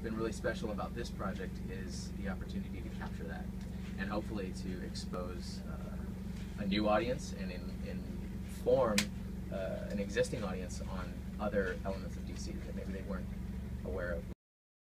been really special about this project is the opportunity to capture that, and hopefully to expose a new audience and inform an existing audience on other elements of DC that maybe they weren't aware of